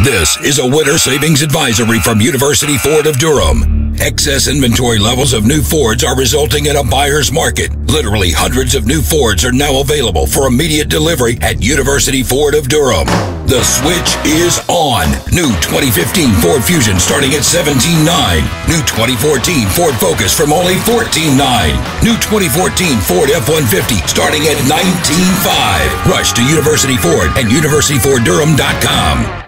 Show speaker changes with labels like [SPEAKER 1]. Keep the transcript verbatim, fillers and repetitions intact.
[SPEAKER 1] This is a winter savings advisory from University Ford of Durham. Excess inventory levels of new Fords are resulting in a buyer's market. Literally hundreds of new Fords are now available for immediate delivery at University Ford of Durham. The switch is on. New twenty fifteen Ford Fusion starting at seventeen nine. New twenty fourteen Ford Focus from only fourteen nine. New twenty fourteen Ford F one fifty starting at nineteen five. Rush to University Ford and university ford durham dot com.